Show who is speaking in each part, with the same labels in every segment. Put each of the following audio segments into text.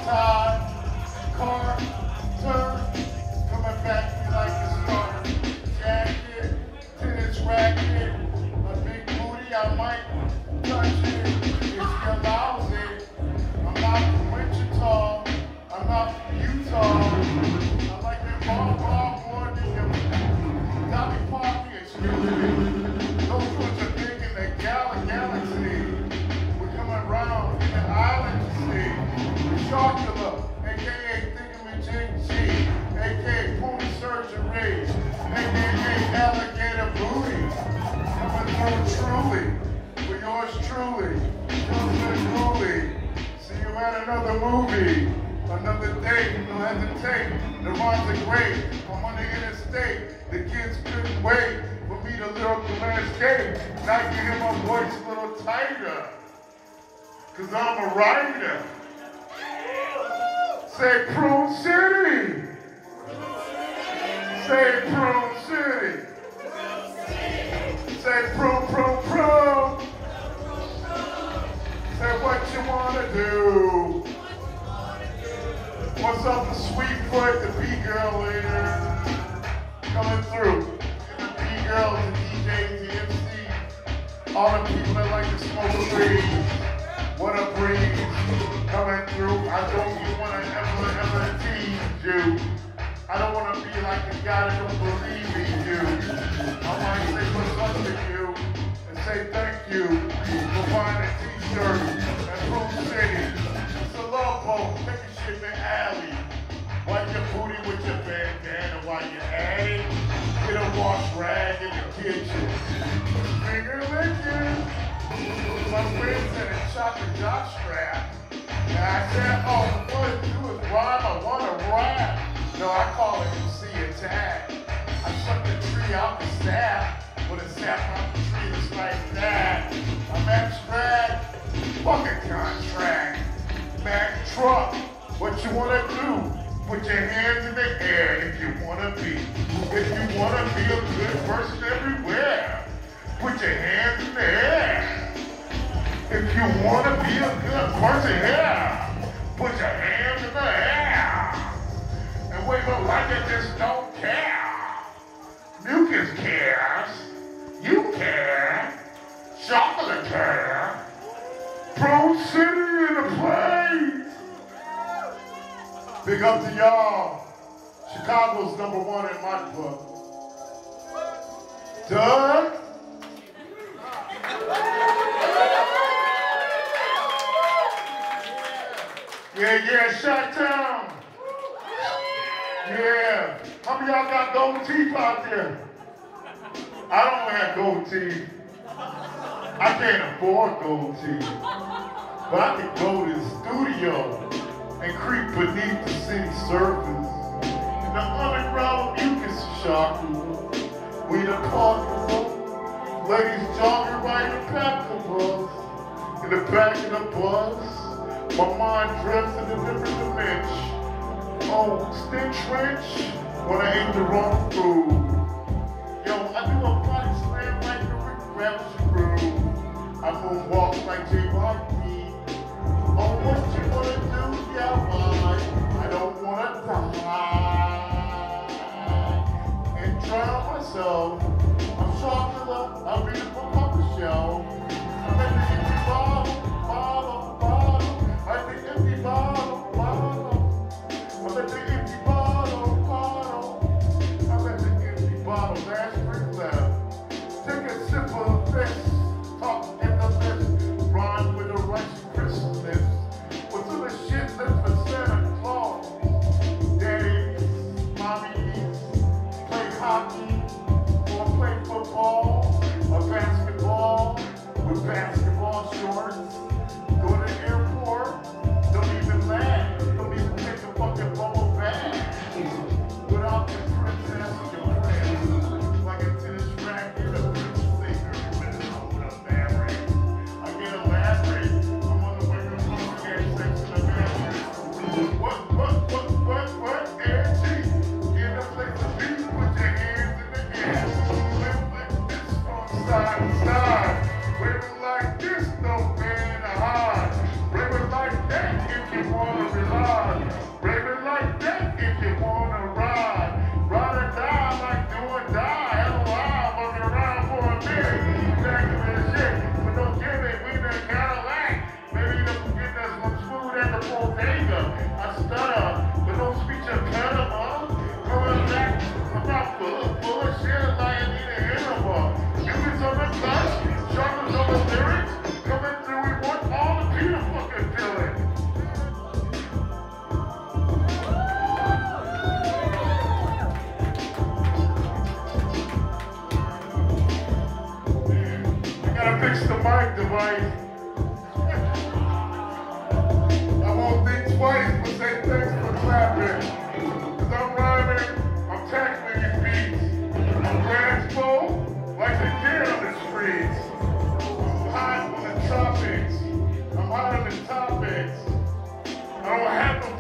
Speaker 1: Tide, car, turn, coming back to me like a star. Jacket, tennis racket, a big booty, I might touch it if she allows it. I'm not from Wichita, I'm not from Utah. I like that ball more than your Dolly Parton, excuse me. Those ones are big in the galaxy. We're coming around in the island, you see. Sharkula, aka Thingamajig G, aka Pony Surgery, aka Alligator Booty. Coming through truly, for yours truly, truly. See you at another movie, another day, no hesitate. The rhymes are great, I'm on the interstate. The kids couldn't wait for me to lyrical landscape. Now you hear my voice a little tighter, cause I'm a writer. Say Prune City. Say Prune City. Say Prune, Prune, Prune. Say what you wanna do. What's up to Sweetfoot, the B-girl later? Coming through. And the B-girls, the DJs, the MCs. All the people that like to smoke weed. What a breeze. Coming through. I don't even want to ever tease you. I don't want to be like the guy that don't believe in you. I want to say what's up to you and say thank you for buying a t-shirt at Prune City. It's a love boat. Take your shit in the alley. Wipe your booty with your bandana while you're at it. Get a wash rag in the kitchen. Finger licking. My friend said it shot the jock strap. And I said, oh, what to do is rhyme, I want to rap. No, I call it MC attack. I shut the tree out the sap. With a sap out the tree that's like that. I'm abstract, fuck a contract. Mac truck, what you want to do? Put your hands in the air if you want to be. If you want to be a good person everywhere. Put your hands in the air. If you want to be a good person here, put your hands in the air. And wave them like you just don't care. Mucus cares. You care. Chocolate care. Prune City in the place. Big up to y'all. Chicago's #1 in my book. Doug? Yeah, Chi-Town. Yeah. How many of y'all got gold teeth out there? I don't have gold teeth. I can't afford gold teeth. But I can go to the studio and creep beneath the city surface. In the underground mucus chakra. We the parker. Ladies jogging right in the back of the bus. In the back of the bus. My mind drifts in a different dimension. Oh, stench wrench when I ate the wrong food. Yo, I do a body slam like the Rick Raps crew. I moonwalk like JYP. Oh, what you wanna do? Yeah, why? I don't wanna die and drown myself. I'm Chocolate. I'll be the book on the shelf. I'm at the empty bottle. I'm the empty bottle. I'm at the empty bottle. I'm at the empty bottle. Last drink left. Take a sip of this. Talk in the list. Rhyme with a rice Christmas. With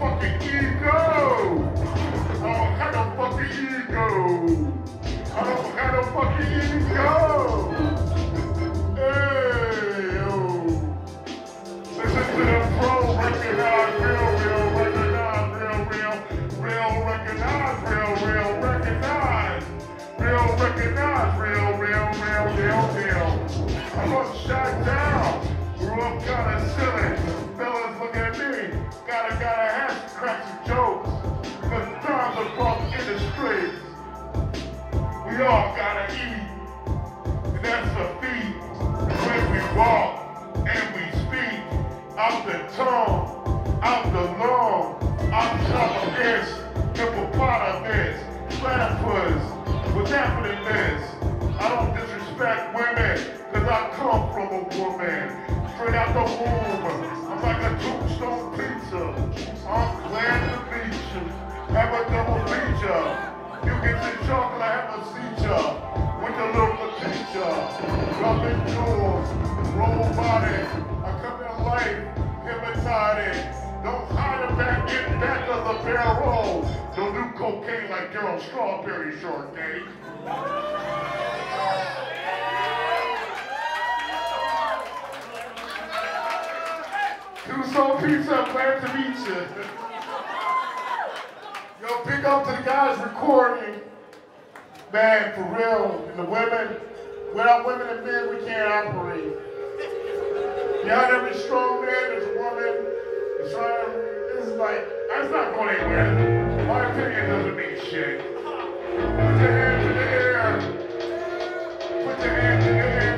Speaker 1: fucking ego. I don't got no fucking ego. I don't got no fucking ego. Hey, yo. Listen to the pro, recognize real, recognize real, recognize real, recognize. Real, recognize real. I was shot down. Grew up kinda silly. Fellas look at me. Gotta have to crack some jokes. Cause times are rough in the streets. We all gotta eat. And that's a feat. When we walk and we speak. Out the tongue, out the lung, out the top of this, hippopotamus, platypus, what's happening this? I don't disrespect women, cause I come from a woman. Straight out the womb, I'm like a tombstone pizza. I'm glad to meet you, have a double feature. You get the chocolate, I have a seizure. With the little teacher, rubbing doors, robotic. I come in life, hypnotic. Don't hide it back in back of the barrel. Don't do cocaine like Daryl Strawberry Shortcake. Two-soul pizza, glad to meet you. Yo, big up to the guys recording. Man, for real, and the women. Without women and men, we can't operate. Behind every strong man, there's a woman. It's trying to, this is like, that's not going anywhere. My opinion doesn't mean shit. Put your hands in the air. Put your hands in the air.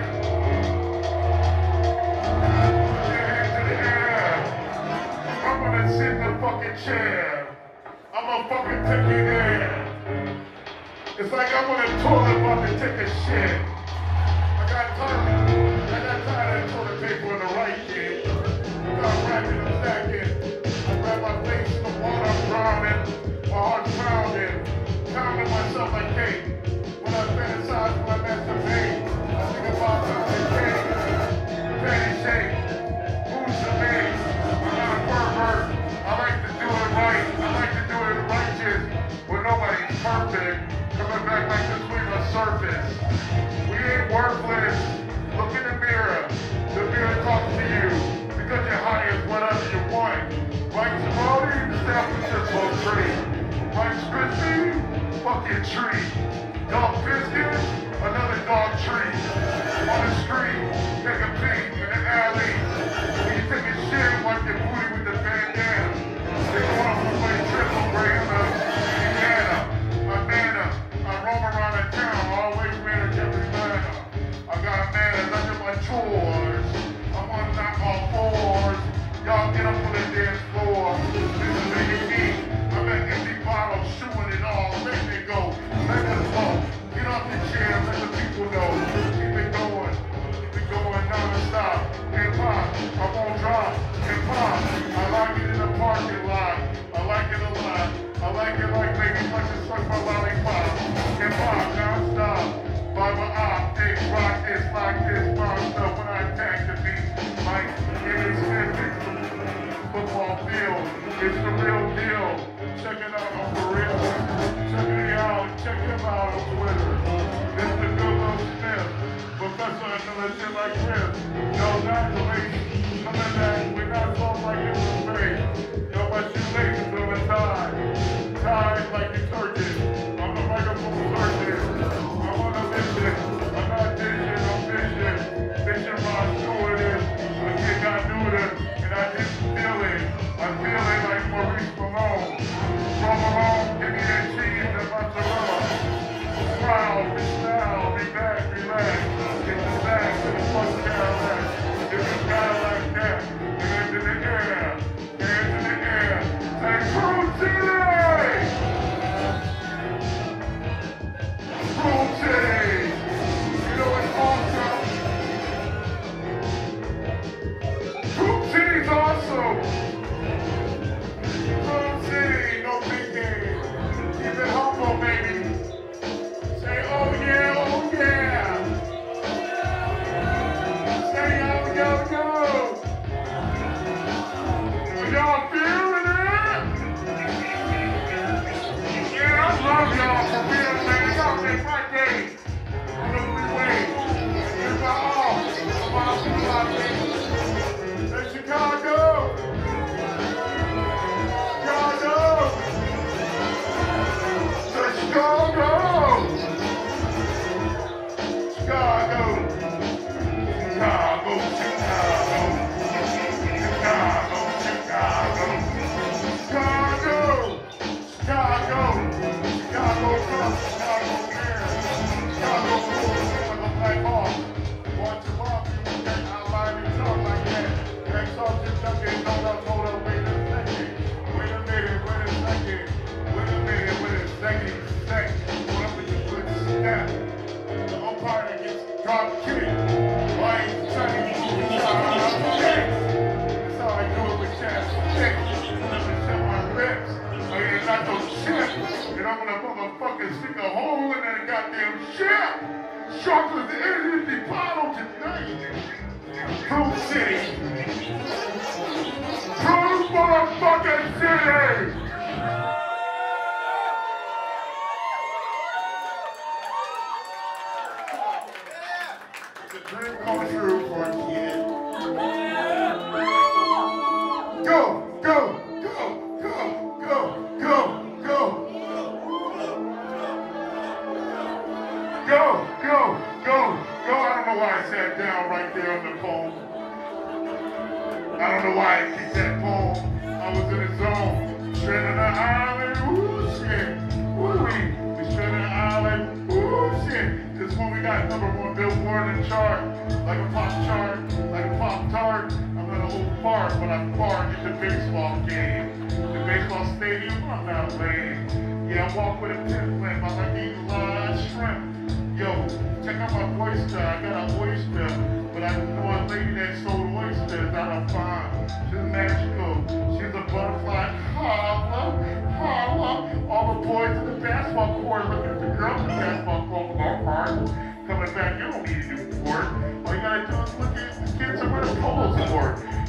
Speaker 1: Put your hands in the air. I'm gonna sit in the fucking chair. I'm gonna fucking take you there. It's like I'm on a toilet about to take a shit. I got tired of the toilet paper in the right kid. I'm wrapping and stacking. I grab my face in the water, I'm drowning. My heart's pounding. Pounding myself like cake. When I fantasize, when I masturbate, I think about something cake. Patty shake. Who's the man? I'm not a pervert. I like to do it right. I like to do it righteous. When nobody's perfect. Coming back like the queen of surface. We ain't worthless. Look in the mirror. The mirror talks to you. Because you're high as whatever you want. Right, Simone? The San Francisco tree. Right, Spiffy? Fucking tree. Dog biscuit? Another dog tree. On the street. Take a peek in the alley. When you take a shit, wipe your booty with the bandana. They go off and play triple gray in Indiana. I roam around the town, all the way from here to Atlanta. I got manners under my chores. I'm on top all fours. Y'all get up on the dance floor. This is the unique. I'm an empty bottle, shooting it all. Let it go. Let us go. Get off the ship, and I'm gonna motherfucking stick a hole in that goddamn ship. Shark was the energy bottle tonight. Fruit City. Fruit motherfucking City. It's a dream come true for a kid. Go, go, go, go, go, go, go. Go, go, go, go. I don't know why I sat down right there on the phone. I don't know why I kicked that phone. I was in the zone. Straight on the island, ooh shit. Woo-wee. We straight on the island, ooh shit. This one we got #1 Billboard in chart. Like a pop chart, like a pop tart. I'm not a little fart, but I fart in the baseball game. The baseball stadium, I'm not lame. Yeah, I walk with a pimp lamp. I like eating live shrimp. Yo, check out my oyster. I got an oyster, but I know a lady that sold oysters out of farm. She's magical. She's a butterfly. Holla, holla. All the boys in the basketball court looking at the girls in the basketball court. Coming back, you don't need to do work. All you gotta do is look at the kids are where the polos for.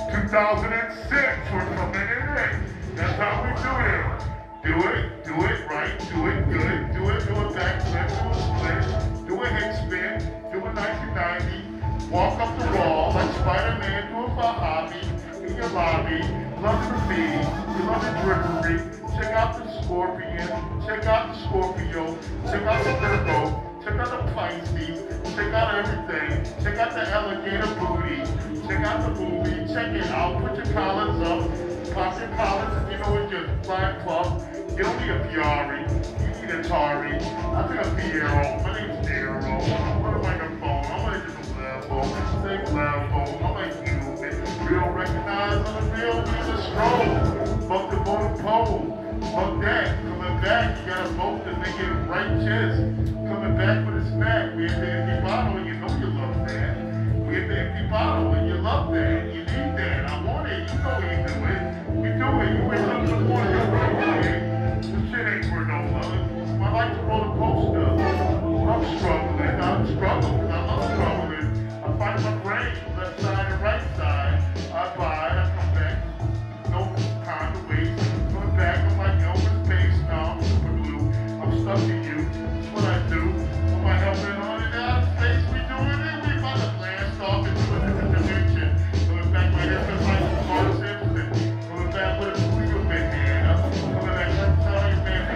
Speaker 1: 2006, we're coming in. That's how we do it. Do it right, do it good, do it backflip, do a split, do a head spin, do a 1990, walk up the wall like Spider-Man, do a hobby in your lobby, love the graffiti, you love the drippery, check out the Scorpion, check out the Scorpio, check out the Virgo, check out the Pisces, check out everything, check out the alligator booty, check out the movie, check it out, put your collars up, pop your collars, you know it's just flying club. You don't need a Fiori, you need a Atari. I think a Fiero, my name's Darrow. I'm on a microphone, I'm like just a level, same level, I'm like human. Real recognize on the real, there's a stroll. Fuck the bottom pole, fuck that. Coming back, you gotta vote to make it righteous. Coming back with a snack, we have the empty bottle and you know you love that. We have the empty bottle and you love that, you need that. I want it, you know you do it. You do it, you wake up in the morning, you're right. This shit ain't for no love. I like to roller coaster. I'm struggling. I'm struggling. I'm struggling. I find my brain, left side and right side. I buy, I come back. No time to waste. Coming back, I'm like Elvis Pace. Now I'm super glue. I'm stuck in you. That's what I do. Put my helmet on and out of space. We doing it. We about to blast off into a different dimension. Coming back right here, just like Mark Simpson. Coming back with a Squeaker big hand. Coming back right side.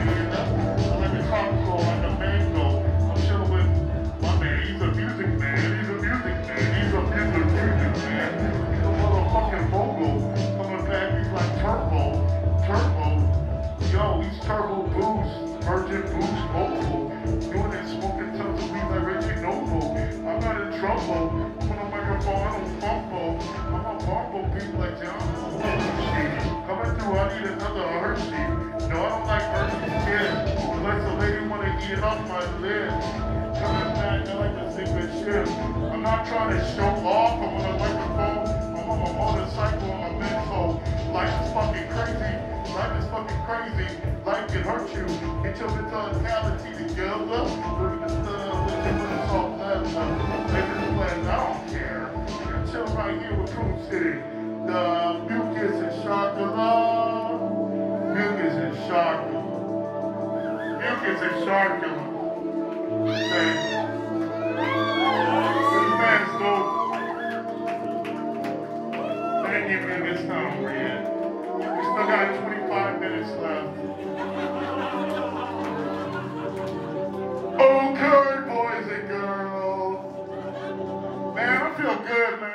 Speaker 1: I'm chilling with my man. He's a music man. He's a music man. He's a music man. He's a motherfucking vocal. Coming back, he's like turbo. Yo, he's turbo boost. Virgin boost vocal. Doing it, smoking tons of weed like Reggie Noble. I'm not in trouble. When I'm microphone, I don't fumble. I'm a bumble beat like John. Coming through, I need another Hershey. No, I don't like Hershey's kid. Unless the lady want to eat it off my lid. Coming back, I like to sing this shit. I'm not trying to show off. I'm on a microphone. I'm on my motorcycle on my mental. Life is fucking crazy. Life is fucking crazy. Life can hurt you. Get your mentality together. Look at the stuff. Look at the soft leather. Make this plan. I don't care. I'm chilling right here with Fruit City. The mucus and chocolate. Mucus and chocolate. Mucus and chocolate. Hey. This man's dope. Thank you for this time, Red. We still got 25 minutes left. Okay, boys and girls. Man, I feel good, man.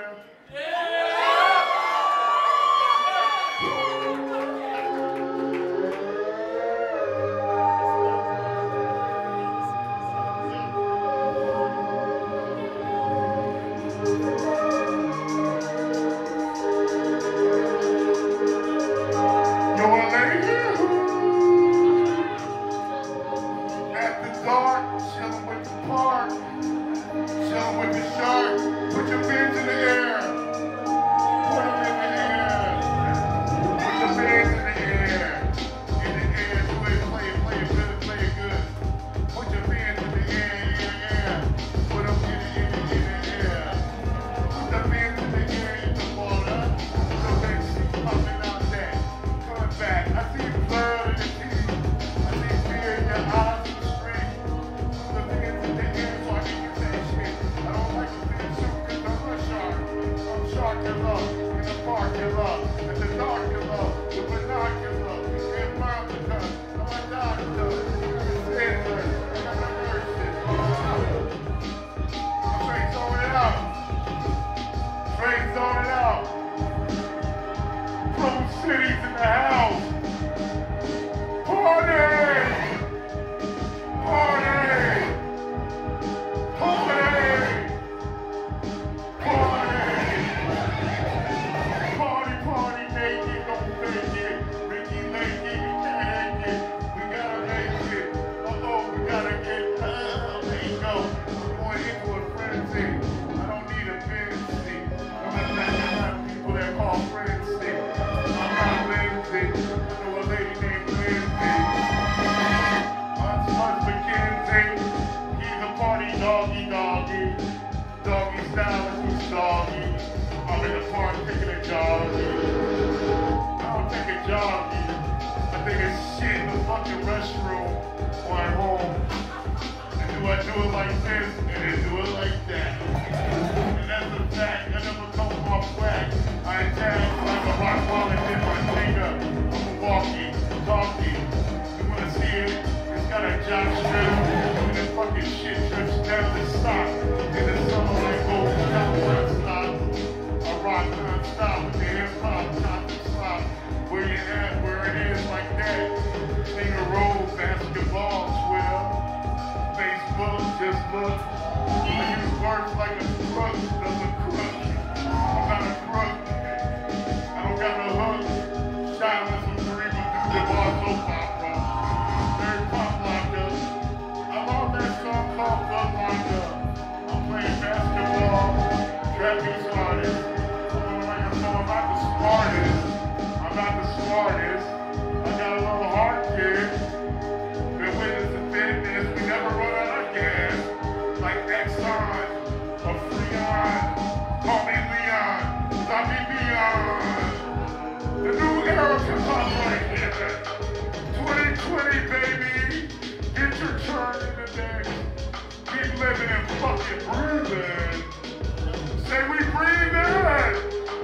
Speaker 1: restroom or at home. And do I do it like this and then do it like that? And that's a fact. I never come off whack. I tag like a rock wall and hit my finger. I'm walking, talking. You wanna see it? It's got a jock strip and this fucking shit drips down the sock. In the summer I go non-stop. I rock non-stop with the hip-hop, top to slop. Where you at? Where it is like that. Finger roll, basketball, Twitter, Facebook, just look. I use words like a crook, doesn't crook. I'm not a crook. I don't got no hook. Shot with some cerebral dudes that bought soap opera. Very pop locked up. I love that song called Good Locked Up. I'm playing basketball, trapeze artist. I'm not the smartest. I'm not the smartest. I got a little heart, kid. Been witness to fitness. We never run out of gas. Like Exxon or Freon. Call me Leon. Cause I be Leon. The new era can pop right here. 2020, baby. Get your turn in the day. Keep living and fucking breathing. Say we breathing.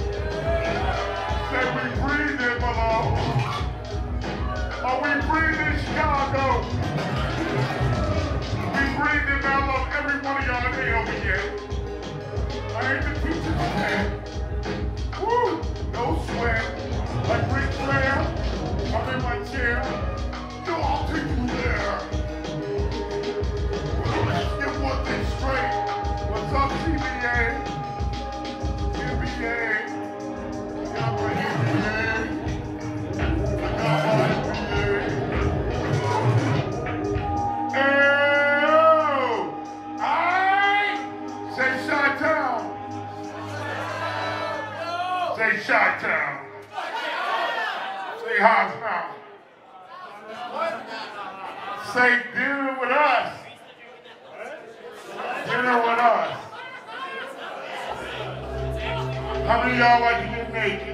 Speaker 1: Say we breathing, mother. Are we breathing, Chicago? We breathing, I love every one of y'all that ain't over yet. I ain't the teacher's man. Woo! No sweat. Like Ric Flair, I'm in my chair. Yo, I'll take you there. Let's get one thing straight. What's up, CBA? NBA. Got my NBA. I got my NBA. Oh! I say Chi-Town. Say Chi-Town. Say Hot Say dinner with us. Dinner with us. How many of y'all like to get naked?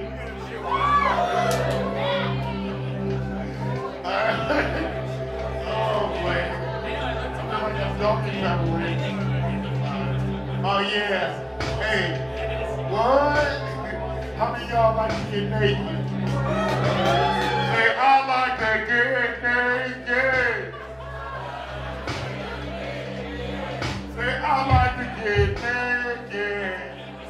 Speaker 1: Oh boy. I feel like I'm talking that way. Oh yeah. Hey, what? How many of y'all like to get naked? Say, I like to get naked. Say, I like to get naked.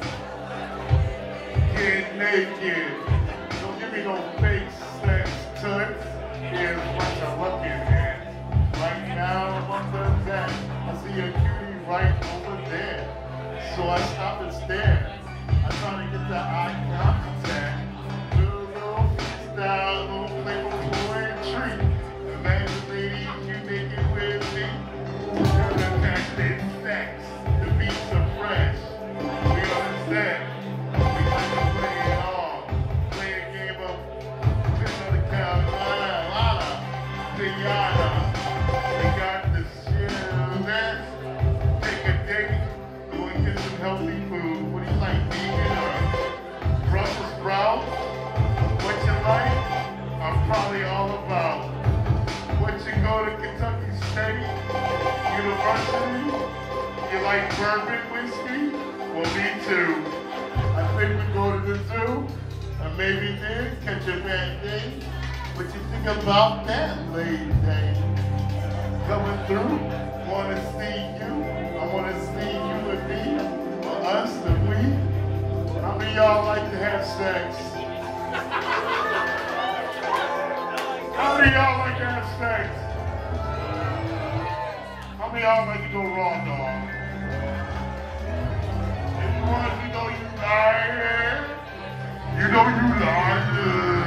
Speaker 1: Get naked. Don't give me no fake sex touch. Here's what I'm looking at. Right now, I'm under that. I see a cutie right over there. So I stop and stare. I'm trying to get the eye contact. Little freestyle, little playful poetry. Imagine lady, you make it with me. Turn the passionate sex. The beats are fresh. We understand. We like to play it all. Play a game of Another Carolina, Tiana. We got the shit. Take a date. Go and get some healthy food. What do you like, vegan or Brussels sprouts? What you like? I'm probably all about. What you go to Kentucky State University? You like bourbon whiskey? Well, me too. I think we go to the zoo. Or maybe then catch a bad day. What you think about that lady thing? Coming through? Wanna see you? I wanna see you and me. Or us and we. How many of y'all like to have sex? How many of y'all like to have sex? How many of y'all like to go raw dog? If you want to know you lying, you know you lying.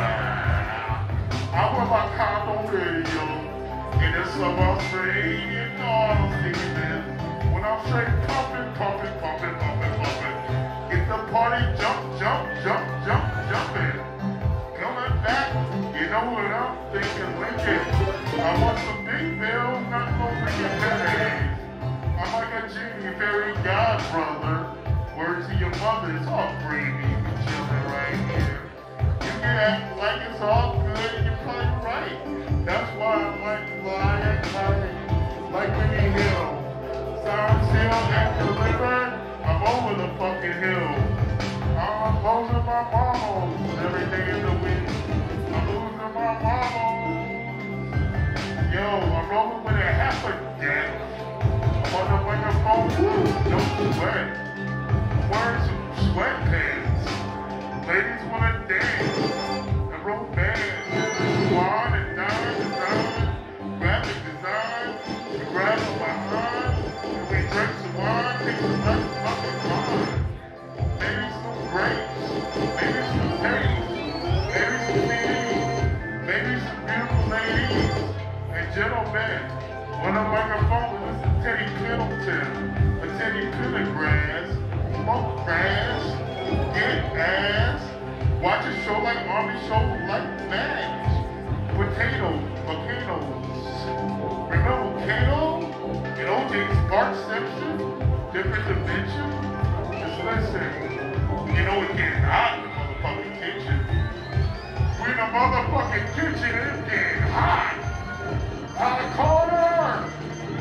Speaker 1: I wear my combo radio, and it's some Australian all season. When I'm straight pumping, pumping, pumping, pumping, pumping, get the party jump, jump, jump, jump, jumping. Coming back, you know what I'm thinking, Lincoln. I want some big bills, not no freaking pennies. I'm like a genie, fairy godbrother. Word to your mother, it's all gravy, we chilling right here. You can act like it's all good, and you're probably right. That's why I'm like Winnie Hill. Sounds still and delivered. I'm over the fucking hill. I'm losing my mamas every day in the week. I'm losing my mamas. Yo, I'm rolling with a half a deck. I'm on the microphone, woo, no sweat. I'm wearing some sweatpants. Ladies wanna dance. And romance. Wine and dine, graphic design. We grab on my arm. And we drink some wine. Take some nice fucking wine. Maybe some grapes. Maybe some dates. Maybe some ladies. Maybe some beautiful ladies. And gentlemen, on the microphone, this is Teddy Pendleton. A Teddy Pendergrass. Smoke grass. Get ass. Watch a show like Army Show like Mash. Potatoes, volcanoes. Remember Kano? And OJ's Spark section? Different dimension? Just listen. You know it getting hot in the motherfucking kitchen. We're in the motherfucking kitchen and it's getting hot. Out of corner.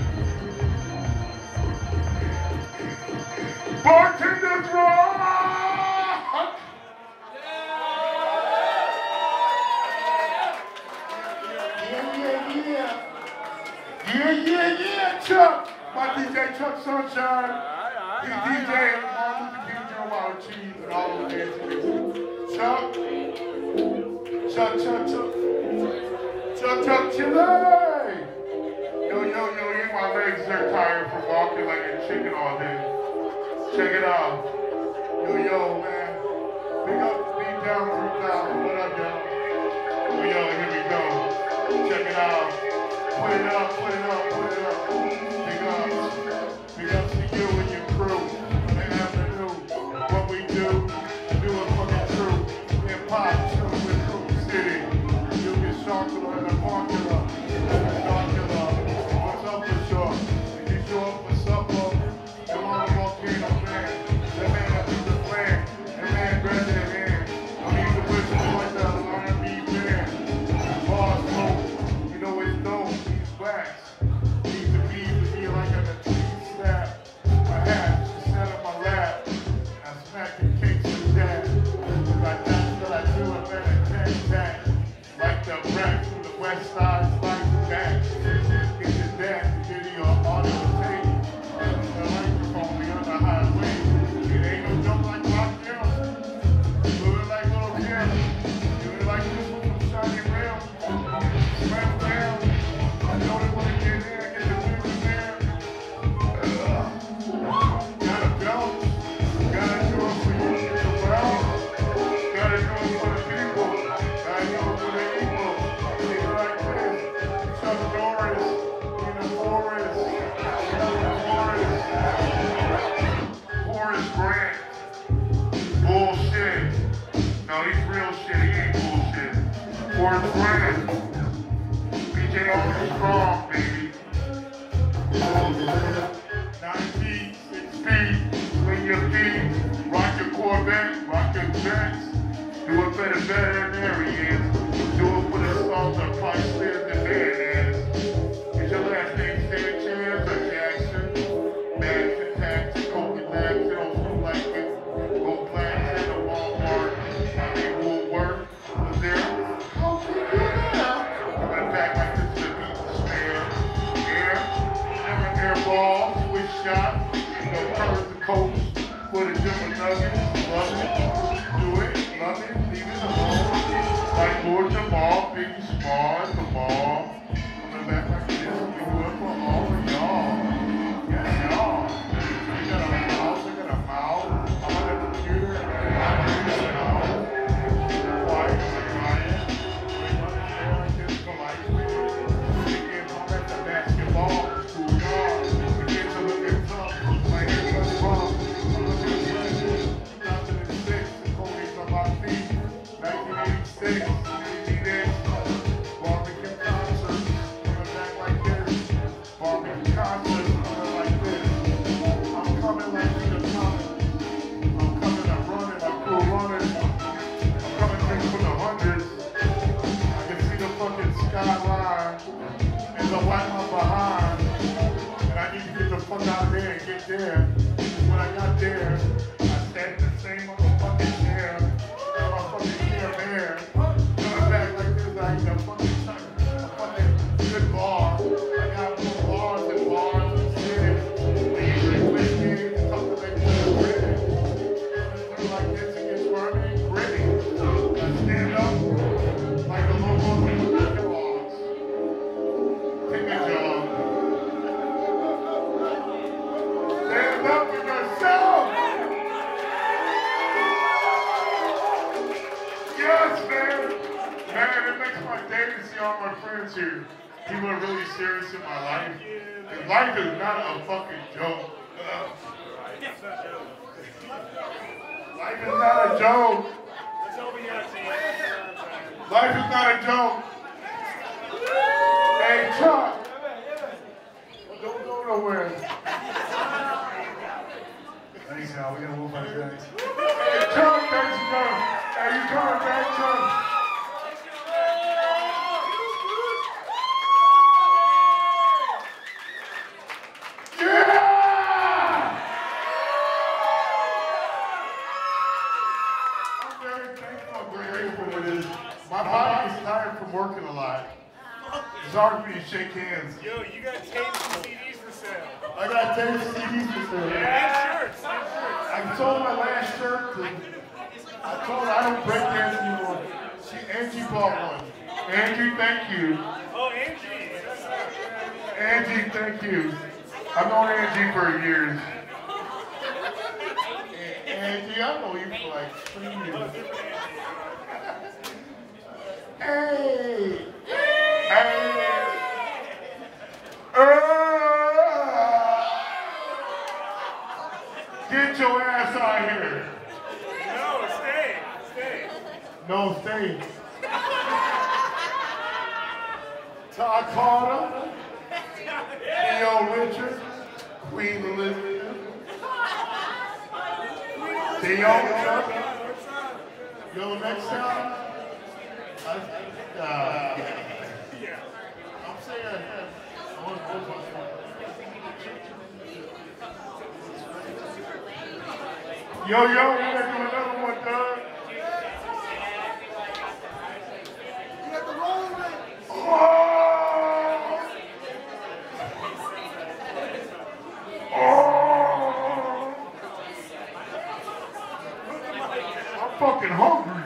Speaker 1: Bartender's rock! Yeah, Chuck! My DJ Chuck Sunshine. He's DJ Martin Luther King Jr. Wild Cheese and all those dances. Chuck Chile! Yo, my legs are tired from walking like a chicken all day. Check it out. Yo, man. Big up, beat down, root down. What up, y'all? Yo, here we go. Check it out. Put it up. Big up to you and your crew. And Avenue. What we do it for the truth. Hip hop, chillin' with Crew City. You get Sharkula and the Parkula. What's up for sure? If you show up for supper, you want a volcano man. That man that do the plan. That man grab that hand. I need the whistle like that R&B band. Boss smoke. You know it's dope. He's wax. He's the bees to be like a tree snap. My hat, she sat on my lap. And I smacked the cakes and that. Like that's what I do, I better tag. Like the rap from the west side, like that. Get your dad to give you an audio tape. The microphone, we on the highway. It ain't no jump like Rock Hill. Do it like Little Kim. Do it like this one from Shiny Rail. Slam down. I know they want to get in, get the women there. Gotta go. Gotta do it for you, get the well. Gotta do it for the people. Gotta do it for the equal. Things like this. Chuck Norris in the forest. Forrest Grant. Bullshit. No, he's real shit. He ain't bullshit. Forrest Grant. BJ Armstrong, baby. 9 feet, 6 feet, swing your feet, rock your Corvette, rock your jets. Do it better than there he is. Do it for the songs of Price Lives and Badass. Is your last name Sanchez or Jackson? Madison, Taxi, Coke Jackson, old school like it. Go Plaza, the Walmart, I mean Woolworth. Was there? How could you do that? Coming back like this to beat the snare. Air ball, switch shot, curve the coast for the different nuggets. Love it, do it, love it, leave it alone. Like Lord Jamal, Biggie Smalls, the ball. Coming back like this, we do it for all of y'all. Yeah, y'all. I got a mouth, I'm on the computer, and I got a mouth. Quiet, quiet. We understand like this politely. We get home at the basketball. Skyline is a white one behind. fuck out of there and get there. When I got there, I sat in the same motherfucking chair. Got my fucking chair there. Coming back like this, I eat a fucking good bar. I got more bars and bars and shit. We usually play games and talk to them gritty. Coming like this, it gets firm and gritty. I stand up like a little motherfucking dogs. Take a jog. Stand up for yourself! Yes, man! Man, it makes my day to see all my friends here. People are really serious in my life. And life is not a fucking joke. Life is not a joke. Life is not a joke. Hey, Chuck. Don't go nowhere. Thanks, y'all. We gotta move on to next. Hey, Chuck, thanks for coming. Hey, you coming back, Chuck? My body is tired from working a lot. It's hard for me to shake hands.
Speaker 2: Yo, you got tapes and CDs for sale.
Speaker 1: I got tapes and CDs for sale.
Speaker 2: Yeah, and shirts.
Speaker 1: I sold my last shirt. I told her I don't break dance anymore. Angie bought one. Angie, thank you.
Speaker 2: Oh, Angie.
Speaker 1: Angie, thank you. I've known Angie for years. Angie, I know you for like 3 years. Hey! Hey! Get your ass out here!
Speaker 2: No, stay.
Speaker 1: No, stay. Todd Carter, Theo Richard, Queen Elizabeth, Theo Chuck. Yo, next time. I'm saying ahead. I want to go for Yo, we're going to do another one, Doug. You got the rolling with it. Oh! I'm fucking hungry.